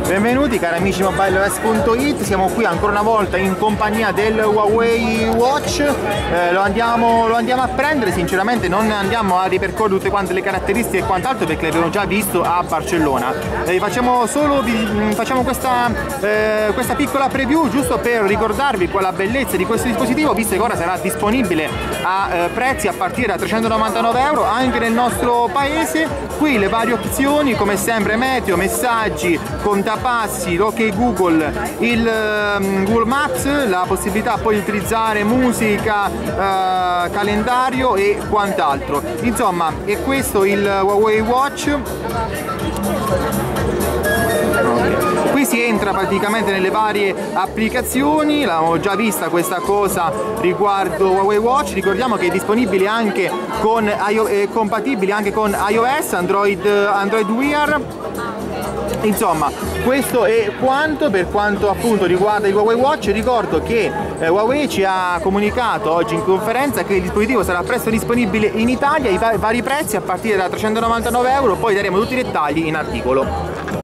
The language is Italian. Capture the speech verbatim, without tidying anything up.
Benvenuti cari amici di mobileos punto it, siamo qui ancora una volta in compagnia del Huawei Watch, eh, lo, andiamo, lo andiamo a prendere, sinceramente non andiamo a ripercorrere tutte quante le caratteristiche e quant'altro perché le abbiamo già visto a Barcellona. Eh, facciamo solo facciamo questa, eh, questa piccola preview giusto per ricordarvi qual è la bellezza di questo dispositivo, visto che ora sarà disponibile a eh, prezzi a partire da trecentonovantanove euro anche nel nostro paese. Qui le varie opzioni come sempre meteo, messaggi, contapassi, l'ok Google, il um, Google Maps, la possibilità poi di utilizzare musica, uh, calendario e quant'altro. Insomma, è questo il Huawei Watch. Okay. Qui si entra praticamente nelle varie applicazioni, l'abbiamo già vista questa cosa riguardo Huawei Watch, ricordiamo che è disponibile anche con è compatibile anche con iOS, Android, Android Wear. Insomma, questo è quanto per quanto appunto riguarda il Huawei Watch. Ricordo che eh, Huawei ci ha comunicato oggi in conferenza che il dispositivo sarà presto disponibile in Italia, i vari prezzi a partire da trecentonovantanove euro, poi daremo tutti i dettagli in articolo.